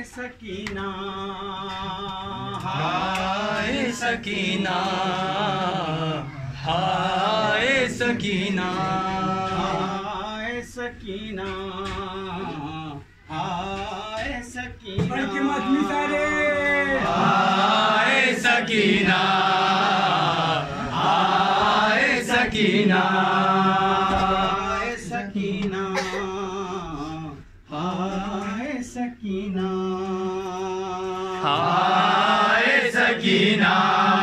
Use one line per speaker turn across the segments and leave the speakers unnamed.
सकीना,
हाय सकीना, हाय सकीना,
हाय सकीना, हाय सकीना,
बल्कि मजमी सारे
हाय सकीना, हाय सकीना,
हाय सकीना, हाय सकीना,
हाय सकीना,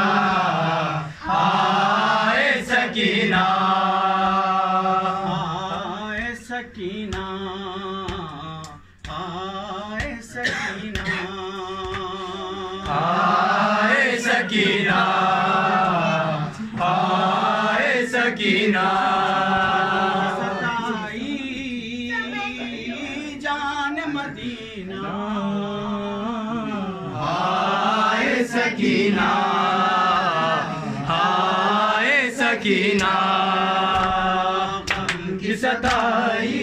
हाय सकीना,
हाय सकीना, हाय सकीना,
हाय सकीना, हाय सकीना,
सताई जान मदीना,
हाय सकीना, हाय सकीना, गम की सताई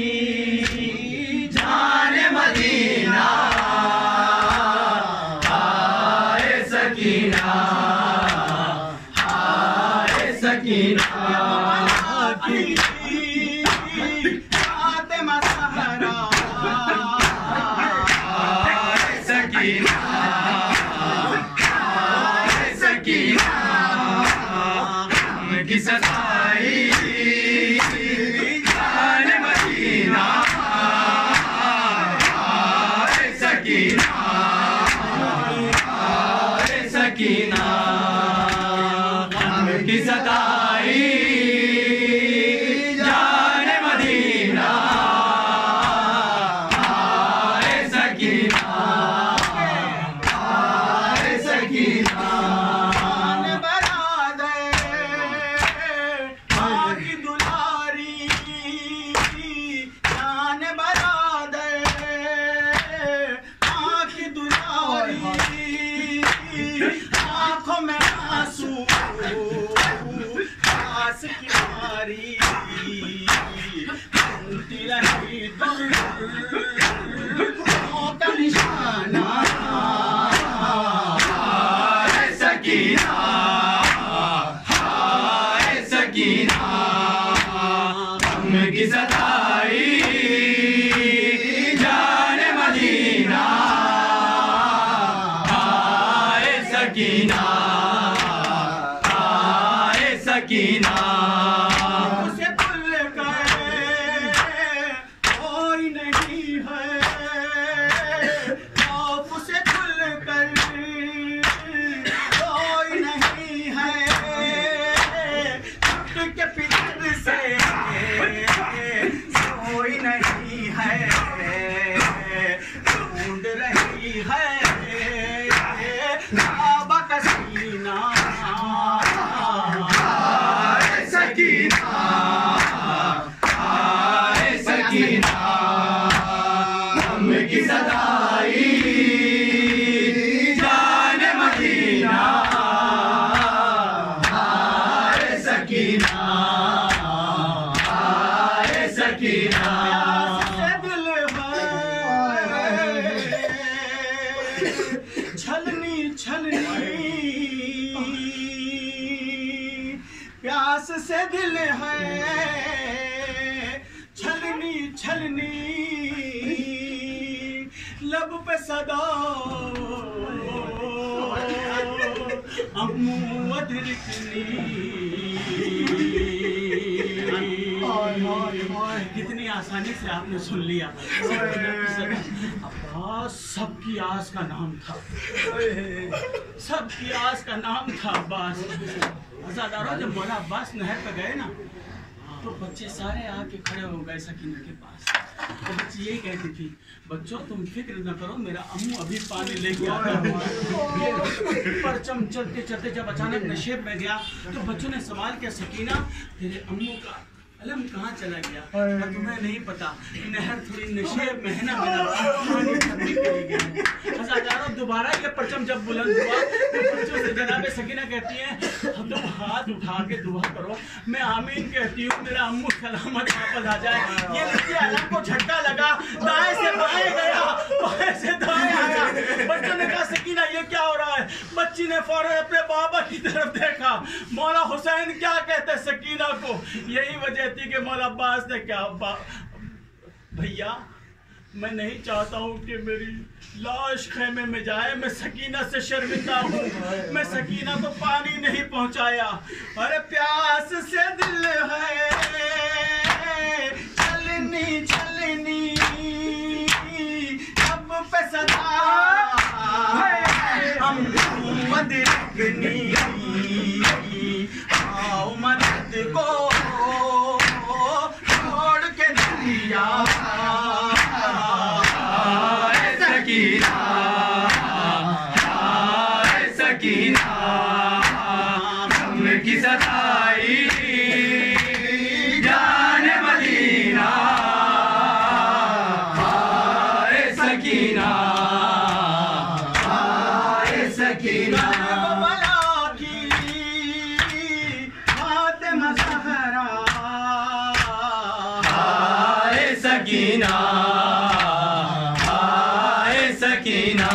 जान मदीना, हाय सकीना, हाय सकीना,
फातिमा सहरा,
हाय सकीना, हाय सकीना, गम की सताई जान मदीना, हाय सकीना, हाय सकीना, गम की सताई जान मदीना, हाय सकीना, हाय सकीना,
जान बरादे आगी दुलारी, जान बरादे आगी दुलारी, आंखों में आंसू आस की मारी, ढूंढती रही दुर्गों का निशाना,
हाय सकीना, हाय सकीना, गम की सताई जान मदीना, हाय सकीना, हाय सकीना,
उसे भूल कर कोई नहीं है, खौफ से भूल कर कोई नहीं है, छुट के पितर से कोई नहीं है, ढूंढ रही है काबा का सीना,
हाय सकीना, हाय सकीना, गम की सताई जान मदीना, हाय सकीना, हाय सकीना,
से दिल है छलनी छलनी, प्यास से दिल है छलनी छलनी, लब पे सदा अम्मू अदरकनी, कितनी आसानी से आपने सुन लिया। अब्बास सबकी आस का नाम था, सबकी आस का नाम था अब्बास। अज़ादारों जब मौला अब्बास नहर पे गए ना तो बच्चे सारे आके खड़े हो गए सकीना के पास। तो बच्चे यही कहती थी, बच्चों तुम फिक्र न करो, मेरा अम्मू अभी पानी लेके आता है। परचम चलते चलते जब अचानक नशेब में गया तो बच्चों ने सवाल किया, सकीना तेरे अम्मू का अलम कहाँ चला गया? तुम्हें नहीं पता, नहर थोड़ी नशेब में है ना, मेरा पानी भरने के लिए गया। हज़ारों दोबारा ये परचम जब बुलंद हुआ तो बच्चों से जनाब सकीना कहती है, तुम हाथ उठा के दुआ करो, मैं आमीन कहती हूँ, मेरा अम्मू सलामत वापस आ जाए। ये नीचे अलम को झटका लगा, दाएं से बाएं गया, बाएं से दाएं बच्ची ने फौरन अपने बाबा की तरफ देखा। मौला हुसैन क्या कहते सकीना को? यही वजह थी कि मौला अब्बास ने क्या, भैया मैं नहीं चाहता हूँ कि मेरी लाश खेमे में जाए, मैं सकीना से शर्मिंदा हूँ, मैं सकीना को पानी नहीं पहुँचाया। अरे प्यास से दिल है चलनी चलनी, अब पे सदा हम मदरकनी, आओ मदद को छोड़ के दिया
सकीना, सकीना हम की सताई जाने मदीना, सकीना सकीना
बला की फातिमा ज़हरा,
सकीना सकीना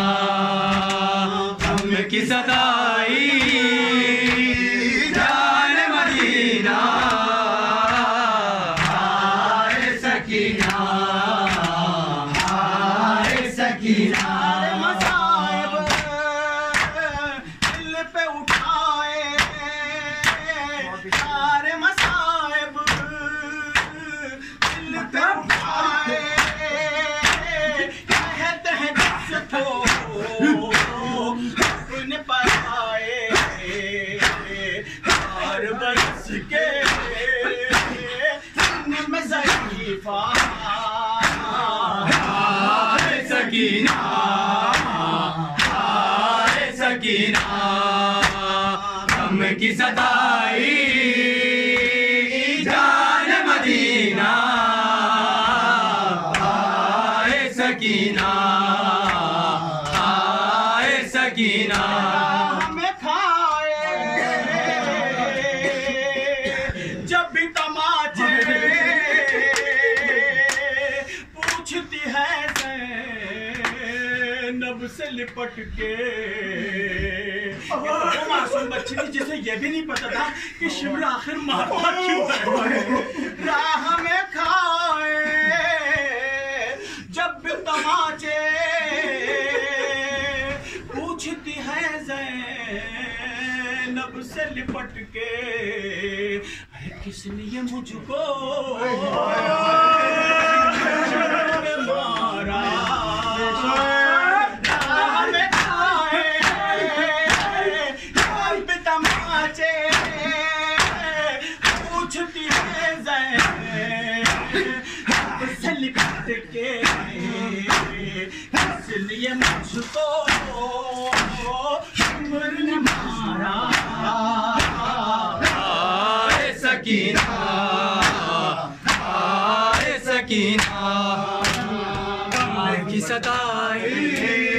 हम की सताई जाने मदीना, सकीना सकीना
मसाइब दिल पे उठाए, सारे मसाइब दिल पे उठाए, कहते हैं जिसको अपने पर आए, हर बरस के में ज़रीफ़ा
सकीना, सकीना हम की सताई जाने मदीना, सकीना सकीना
हमें खाए जब भी तमाचे, पूछती है ज़ैनब से लिपट के। वो मासूम बच्ची थी जिसे ये भी नहीं पता था कि शिमला आखिर मारता क्यों है। राह में खाए जब भी तमाचे, पूछती है ज़ैनब से लिपट के, किस लिए मुझको मारा। हमें खाए जब भी तमाचे, पूछती है ज़ैनब से लिपट के, इसलिए मुझको उम्र ने मारा।
सकीना सकीना हम की सताई